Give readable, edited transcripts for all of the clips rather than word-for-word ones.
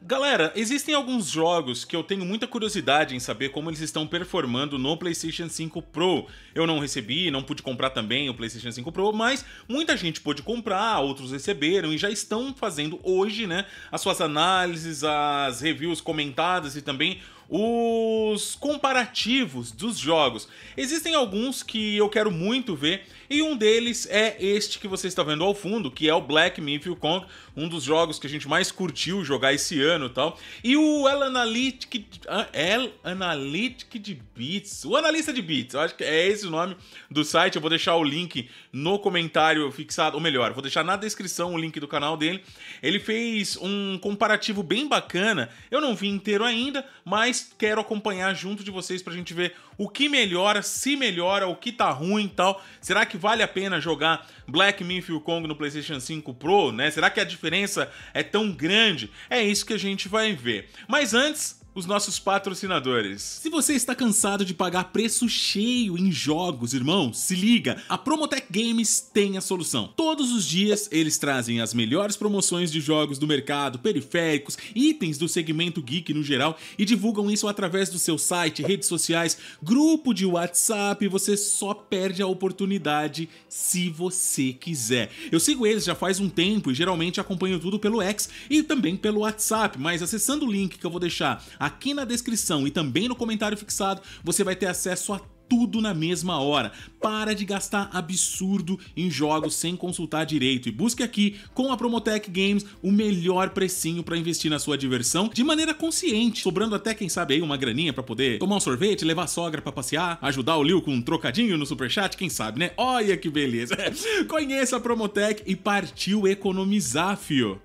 Galera, existem alguns jogos que eu tenho muita curiosidade em saber como eles estão performando no PlayStation 5 Pro. Eu não recebi, não pude comprar também o PlayStation 5 Pro, mas muita gente pôde comprar, outros receberam e já estão fazendo hoje, né, as suas análises, as reviews comentadas e também os comparativos dos jogos. Existem alguns que eu quero muito ver e um deles é este que você está vendo ao fundo, que é o Black Myth Wukong, um dos jogos que a gente mais curtiu jogar esse ano e tal. E o El Analytic de Bits, o analista de bits, eu acho que é esse o nome do site. Eu vou deixar o link no comentário fixado, ou melhor, vou deixar na descrição o link do canal dele. Ele fez um comparativo bem bacana, eu não vi inteiro ainda, mas quero acompanhar junto de vocês pra gente ver o que melhora, se melhora, o que tá ruim e tal. Será que vale a pena jogar Black Myth Wukong no PlayStation 5 Pro, né? Será que a diferença é tão grande? É isso que a gente vai ver. Mas antes, os nossos patrocinadores. Se você está cansado de pagar preço cheio em jogos, irmão, se liga, a Promotech Games tem a solução. Todos os dias eles trazem as melhores promoções de jogos do mercado, periféricos, itens do segmento geek no geral e divulgam isso através do seu site, redes sociais, grupo de WhatsApp. Você só perde a oportunidade se você quiser. Eu sigo eles já faz um tempo e geralmente acompanho tudo pelo X e também pelo WhatsApp, mas acessando o link que eu vou deixar aqui na descrição e também no comentário fixado, você vai ter acesso a tudo na mesma hora. Para de gastar absurdo em jogos sem consultar direito e busque aqui com a Promotech Games o melhor precinho para investir na sua diversão de maneira consciente, sobrando até quem sabe aí uma graninha para poder tomar um sorvete, levar a sogra para passear, ajudar o Lil com um trocadinho no superchat, quem sabe, né? Olha que beleza! Conheça a Promotech e partiu economizar, fio!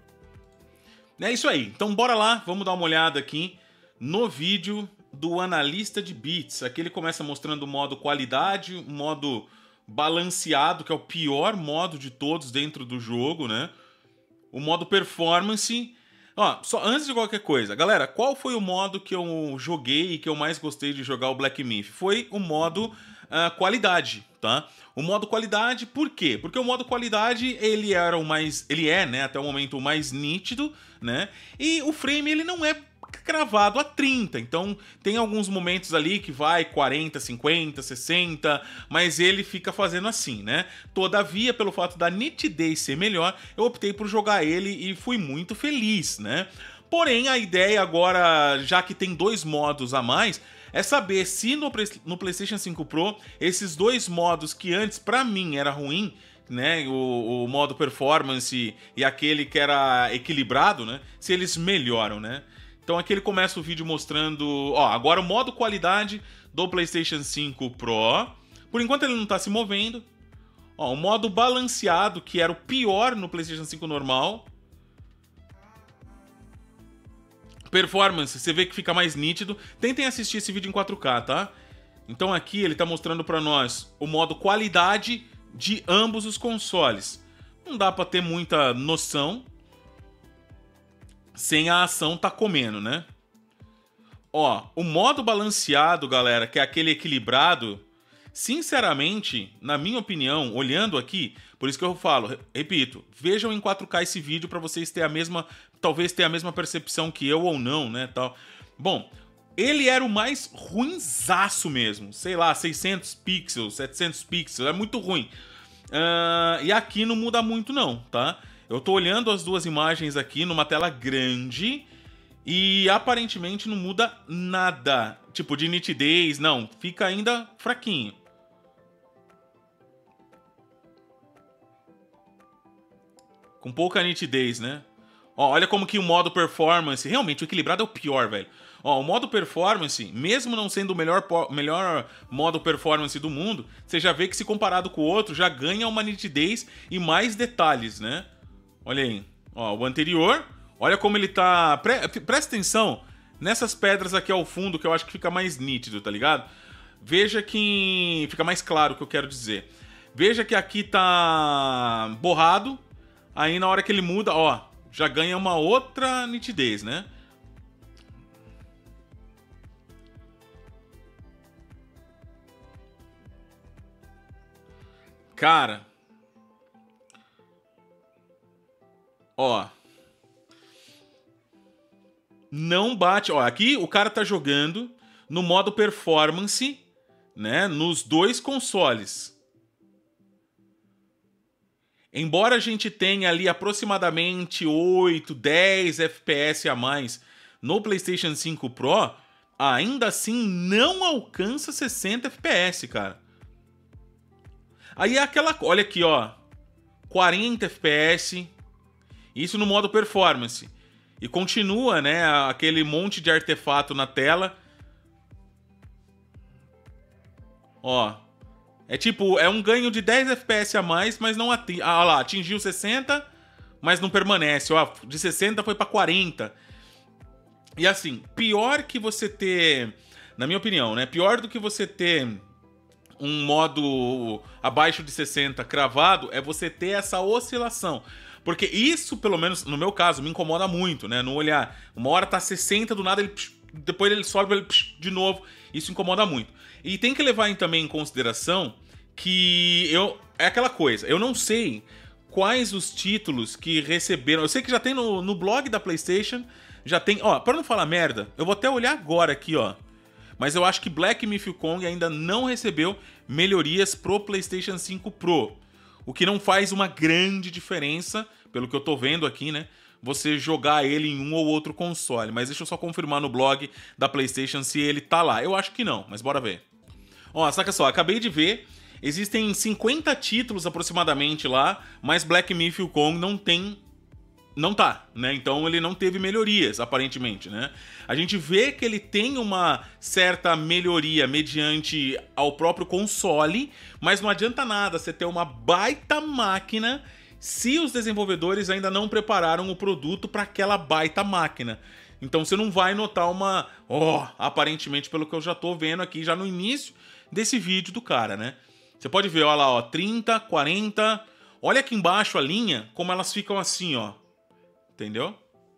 É isso aí, então bora lá, vamos dar uma olhada aqui no vídeo do analista de bits. Aqui ele começa mostrando o modo qualidade, o modo balanceado, que é o pior modo de todos dentro do jogo, né? O modo performance. Ó, só antes de qualquer coisa, galera, qual foi o modo que eu joguei e que eu mais gostei de jogar o Black Myth? Foi o modo qualidade, tá? O modo qualidade, por quê? Porque o modo qualidade, ele era o mais... Ele é, né, até o momento, o mais nítido, né? E o frame, ele não é cravado a 30, então tem alguns momentos ali que vai 40, 50, 60, mas ele fica fazendo assim, né? Todavia, pelo fato da nitidez ser melhor, eu optei por jogar ele e fui muito feliz, né? Porém, a ideia agora, já que tem dois modos a mais, é saber se no PlayStation 5 Pro, esses dois modos que antes pra mim era ruim, né, o modo performance e aquele que era equilibrado, né, se eles melhoram, né? Então aqui ele começa o vídeo mostrando, ó, agora o modo qualidade do PlayStation 5 Pro. Por enquanto ele não tá se movendo. Ó, o modo balanceado, que era o pior no PlayStation 5 normal. Performance, você vê que fica mais nítido. Tentem assistir esse vídeo em 4K, tá? Então aqui ele tá mostrando pra nós o modo qualidade de ambos os consoles. Não dá pra ter muita noção sem a ação tá comendo, né? Ó, o modo balanceado, galera, que é aquele equilibrado, sinceramente, na minha opinião, olhando aqui, por isso que eu falo, repito, vejam em 4K esse vídeo pra vocês terem a mesma, talvez ter a mesma percepção que eu ou não, né, tal. Bom, ele era o mais ruinzaço mesmo, sei lá, 600 pixels, 700 pixels, é muito ruim. E aqui não muda muito não, tá? Eu tô olhando as duas imagens aqui numa tela grande e aparentemente não muda nada. Tipo, de nitidez, não. Fica ainda fraquinho. Com pouca nitidez, né? Ó, olha como que o modo performance... Realmente, o equilibrado é o pior, velho. Ó, o modo performance, mesmo não sendo o melhor modo performance do mundo, você já vê que se comparado com o outro, já ganha uma nitidez e mais detalhes, né? Olha aí, ó, o anterior, olha como ele tá... Presta atenção nessas pedras aqui ao fundo, que eu acho que fica mais nítido, tá ligado? Veja que... Fica mais claro o que eu quero dizer. Veja que aqui tá borrado, aí na hora que ele muda, ó, já ganha uma outra nitidez, né? Cara... Ó. não bate. Ó, aqui o cara tá jogando no modo performance, né, nos dois consoles. Embora a gente tenha ali aproximadamente 8, 10 FPS a mais no PlayStation 5 Pro, ainda assim não alcança 60 FPS, cara. Aí é aquela... Olha aqui, ó. 40 FPS. Isso no modo performance. E continua, né, aquele monte de artefato na tela. Ó. É tipo, é um ganho de 10 FPS a mais, mas não atingiu. Ah lá, atingiu 60, mas não permanece. Ó, de 60 foi pra 40. E assim, pior que você ter, na minha opinião, né? Pior do que você ter um modo abaixo de 60 cravado é você ter essa oscilação. Porque isso, pelo menos no meu caso, me incomoda muito, né? No olhar. Uma hora tá 60, do nada ele... Depois ele sobe ele, de novo. Isso incomoda muito. E tem que levar também em consideração que é aquela coisa. Eu não sei quais os títulos que receberam. Eu sei que já tem no blog da PlayStation. Já tem... Ó, pra não falar merda, eu vou até olhar agora aqui, ó. Mas eu acho que Black Myth Kong ainda não recebeu melhorias pro PlayStation 5 Pro. O que não faz uma grande diferença, pelo que eu tô vendo aqui, né? Você jogar ele em um ou outro console. Mas deixa eu só confirmar no blog da PlayStation se ele tá lá. Eu acho que não, mas bora ver. Ó, saca só, acabei de ver. Existem 50 títulos aproximadamente lá, mas Black Myth Kong não tá, né? Então ele não teve melhorias, aparentemente, né? A gente vê que ele tem uma certa melhoria mediante ao próprio console, mas não adianta nada você ter uma baita máquina se os desenvolvedores ainda não prepararam o produto para aquela baita máquina. Então você não vai notar uma... aparentemente, pelo que eu já tô vendo aqui, já no início desse vídeo do cara, né? Você pode ver, olha lá, ó, 30, 40... Olha aqui embaixo a linha, como elas ficam assim, ó. Entendeu?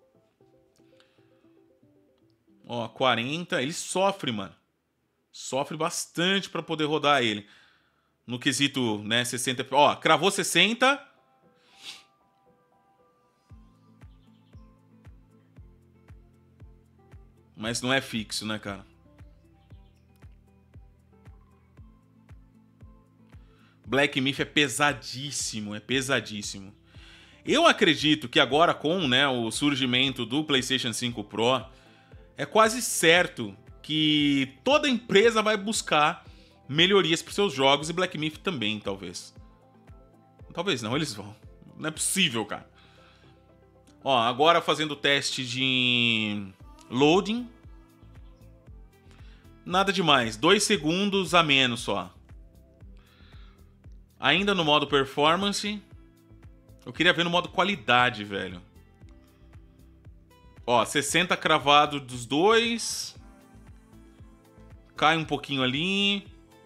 Ó, 40. Ele sofre, mano. Sofre bastante pra poder rodar ele. No quesito, né, 60... Ó, cravou 60. Mas não é fixo, né, cara? Black Myth é pesadíssimo, é pesadíssimo. Eu acredito que agora com, né, o surgimento do PlayStation 5 Pro, é quase certo que toda empresa vai buscar melhorias para seus jogos e Black Myth também, talvez. Talvez não, eles vão. Não é possível, cara. Ó, agora fazendo o teste de loading. Nada demais, 2 segundos a menos só. Ainda no modo performance. Eu queria ver no modo qualidade, velho. Ó, 60 cravado dos dois. Cai um pouquinho ali.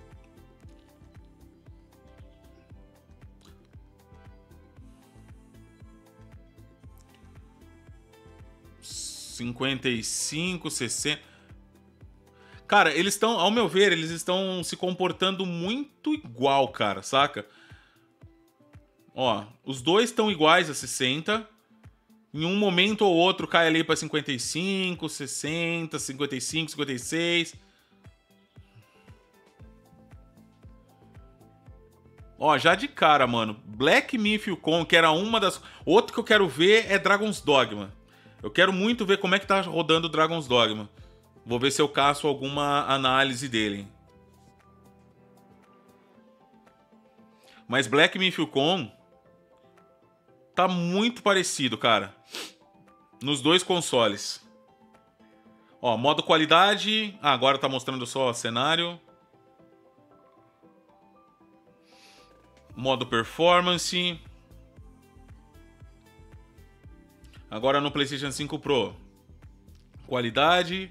$55, 60. Cara, eles estão, ao meu ver, eles estão se comportando muito igual, cara, saca? Ó, os dois estão iguais a 60. Em um momento ou outro cai ali pra 55, 60, 55, 56. Ó, já de cara, mano. Black Myth Kong, que era uma das... Outro que eu quero ver é Dragon's Dogma. Eu quero muito ver como é que tá rodando Dragon's Dogma. Vou ver se eu caço alguma análise dele. Mas Black Myth Kong tá muito parecido, cara. Nos dois consoles. Ó, modo qualidade. Ah, agora tá mostrando só cenário. Modo performance. Agora no PlayStation 5 Pro. Qualidade.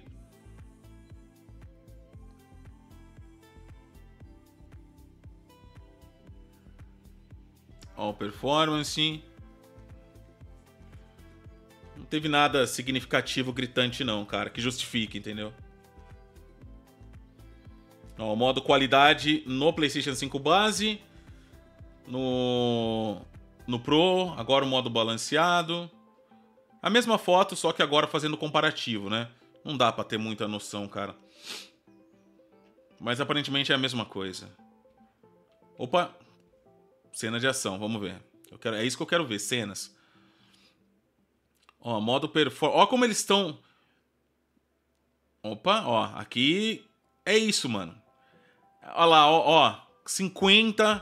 Ó, performance. Não teve nada significativo, gritante não, cara, que justifique, entendeu? Ó, o modo qualidade no PlayStation 5 base. No Pro, agora o modo balanceado. A mesma foto, só que agora fazendo comparativo, né? Não dá pra ter muita noção, cara. Mas aparentemente é a mesma coisa. Opa! Cena de ação, vamos ver. É isso que eu quero ver, cenas. Ó, modo performance. Ó como eles estão... Opa, ó, aqui é isso, mano. Ó lá, ó, 50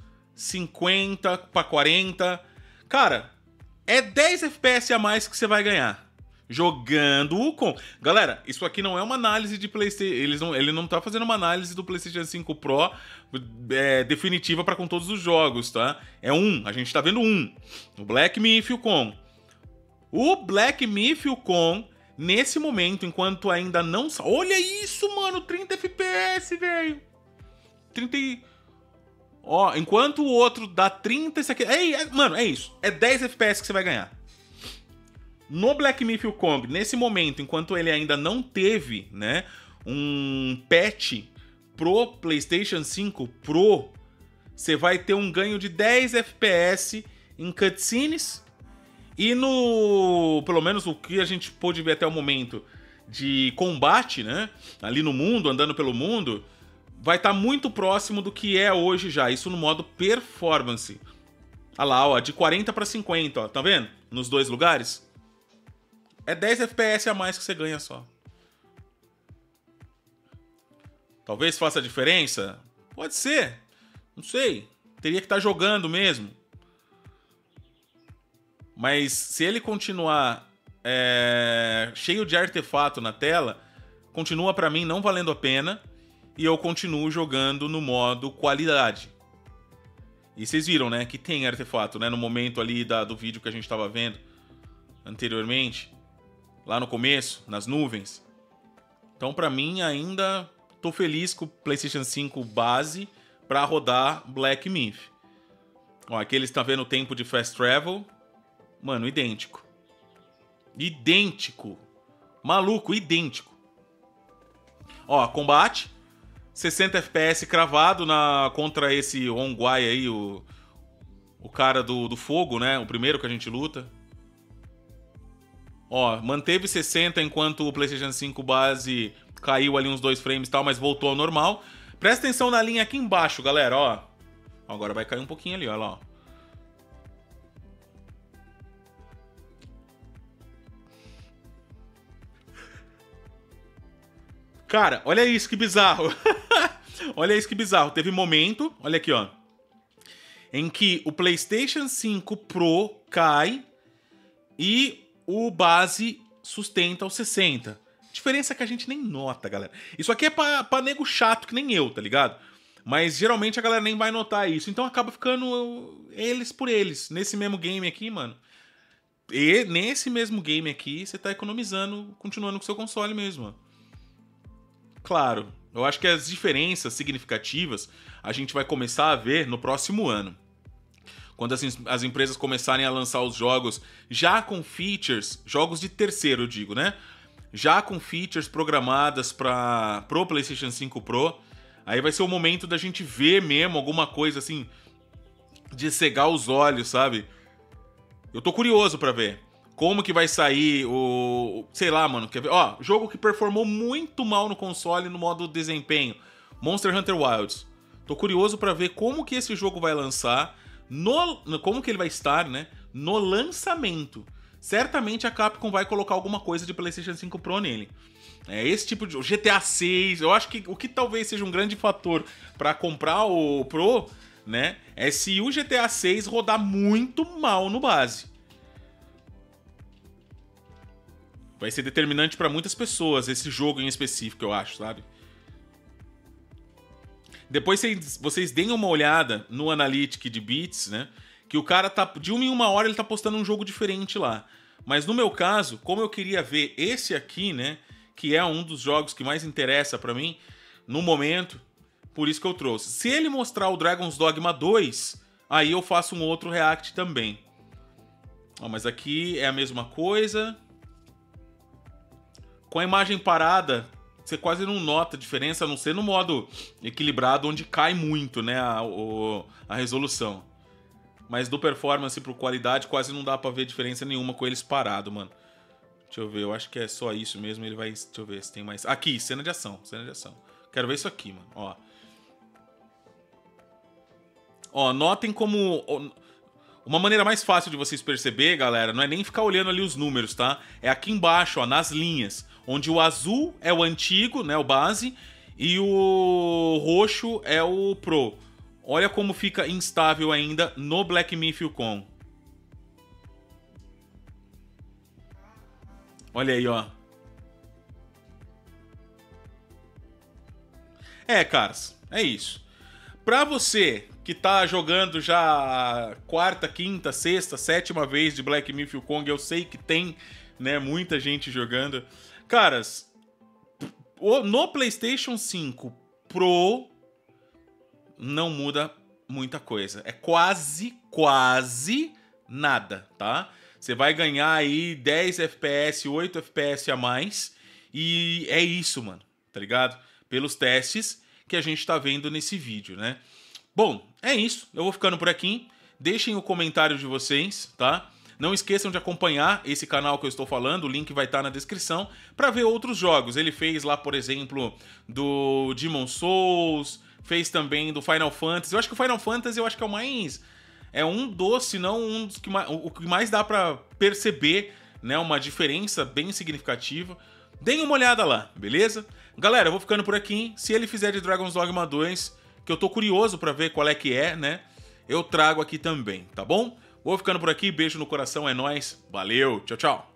pra 40. Cara, é 10 FPS a mais que você vai ganhar. Jogando com... Galera, isso aqui não é uma análise de PlayStation... Ele não tá fazendo uma análise do PlayStation 5 Pro definitiva para com todos os jogos, tá? É um, a gente tá vendo um. O Black Myth Wukong. O Black Myth Wukong, nesse momento, enquanto ainda não... Olha isso, mano! 30 FPS, velho! 30 e... Ó, enquanto o outro dá 30, esse aqui... Mano, é isso. É 10 FPS que você vai ganhar. No Black Myth Wukong, nesse momento, enquanto ele ainda não teve, né, um patch pro PlayStation 5 Pro, você vai ter um ganho de 10 FPS em cutscenes e no... pelo menos o que a gente pôde ver até o momento de combate, né, ali no mundo, andando pelo mundo, vai estar muito próximo do que é hoje já, isso no modo performance. Olha lá, ó, de 40 para 50, ó, tá vendo? Nos dois lugares. É 10 FPS a mais que você ganha só. Talvez faça diferença? Pode ser. Não sei. Teria que estar jogando mesmo. Mas se ele continuar cheio de artefato na tela, continua pra mim não valendo a pena. E eu continuo jogando no modo qualidade. E vocês viram, né? Que tem artefato, né? No momento ali do vídeo que a gente tava vendo anteriormente. Lá no começo, nas nuvens. Então, pra mim, ainda tô feliz com o PlayStation 5 base pra rodar Black Myth. Ó, aqui eles estão vendo o tempo de Fast Travel. Mano, idêntico. Idêntico. Maluco, idêntico. Ó, combate. 60 FPS cravado contra esse Hongguai aí, o cara do fogo, né? O primeiro que a gente luta. Ó, manteve 60 enquanto o PlayStation 5 base caiu ali uns 2 frames e tal, mas voltou ao normal. Presta atenção na linha aqui embaixo, galera, ó. Agora vai cair um pouquinho ali, ó lá, ó. Cara, olha isso, que bizarro. Olha isso, que bizarro. Teve momento, olha aqui, ó, em que o PlayStation 5 Pro cai e o base sustenta os 60. Diferença que a gente nem nota, galera. Isso aqui é pra nego chato, que nem eu, tá ligado? Mas geralmente a galera nem vai notar isso. Então acaba ficando eles por eles. Nesse mesmo game aqui, mano. E nesse mesmo game aqui, você tá economizando, continuando com o seu console mesmo, ó. Claro, eu acho que as diferenças significativas a gente vai começar a ver no próximo ano. Quando as empresas começarem a lançar os jogos já com features, jogos de terceiro eu digo, né? Já com features programadas pro PlayStation 5 Pro, aí vai ser o momento da gente ver mesmo alguma coisa assim, de cegar os olhos, sabe? Eu tô curioso pra ver como que vai sair sei lá, mano. Quer ver? Ó, jogo que performou muito mal no console no modo desempenho. Monster Hunter Wilds. Tô curioso pra ver como que esse jogo vai lançar, como que ele vai estar, né? No lançamento. Certamente a Capcom vai colocar alguma coisa de PlayStation 5 Pro nele. É esse tipo de... GTA 6, eu acho que o que talvez seja um grande fator pra comprar o Pro, né? É se o GTA 6 rodar muito mal no base. Vai ser determinante pra muitas pessoas esse jogo em específico, eu acho, sabe? Depois vocês deem uma olhada no Analytics de Beats, né? Que o cara tá... De uma em uma hora ele tá postando um jogo diferente lá. Mas no meu caso, como eu queria ver esse aqui, né? Que é um dos jogos que mais interessa pra mim, no momento, por isso que eu trouxe. Se ele mostrar o Dragon's Dogma 2, aí eu faço um outro react também. Ó, mas aqui é a mesma coisa. Com a imagem parada, você quase não nota a diferença, a não ser no modo equilibrado, onde cai muito, né, a resolução. Mas do performance pro qualidade, quase não dá pra ver diferença nenhuma com eles parado, mano. Deixa eu ver, eu acho que é só isso mesmo. Ele vai... Deixa eu ver se tem mais... Aqui, cena de ação, cena de ação. Quero ver isso aqui, mano, ó. Ó, notem como... Uma maneira mais fácil de vocês perceber, galera, não é nem ficar olhando ali os números, tá? É aqui embaixo, ó, nas linhas. Onde o azul é o antigo, né, o base, e o roxo é o Pro. Olha como fica instável ainda no Black Myth Wukong. Olha aí, ó. É, caras, é isso. Pra você que tá jogando já a quarta, quinta, sexta, sétima vez de Black Myth Wukong, eu sei que tem, né, muita gente jogando. Caras, no PlayStation 5 Pro não muda muita coisa. É quase nada, tá? Você vai ganhar aí 10 FPS, 8 FPS a mais. E é isso, mano, tá ligado? Pelos testes que a gente tá vendo nesse vídeo, né? Bom, é isso. Eu vou ficando por aqui. Deixem o comentário de vocês, tá? Não esqueçam de acompanhar esse canal que eu estou falando, o link vai estar na descrição, para ver outros jogos. Ele fez lá, por exemplo, do Demon's Souls, fez também do Final Fantasy. Eu acho que o Final Fantasy eu acho que é o mais... É um dos, se não um dos que mais, o que mais dá pra perceber, né, uma diferença bem significativa. Deem uma olhada lá, beleza? Galera, eu vou ficando por aqui. Se ele fizer de Dragon's Dogma 2, que eu tô curioso pra ver qual é que é, né, eu trago aqui também, tá bom? Vou ficando por aqui, beijo no coração, é nóis. Valeu, tchau, tchau.